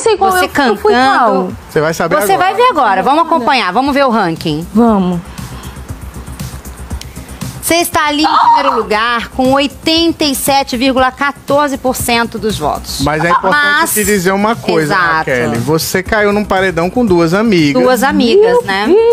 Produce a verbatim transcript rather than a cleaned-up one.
sei qual você eu, cantando. eu fui qual. Você vai saber Você agora. vai ver agora. Vamos acompanhar. Vamos ver o ranking. Vamos. Você está ali em primeiro lugar com oitenta e sete vírgula quatorze por cento dos votos. Mas é importante Mas- te dizer uma coisa, Exato. Raquel. Você caiu num paredão com duas amigas. Duas amigas, né?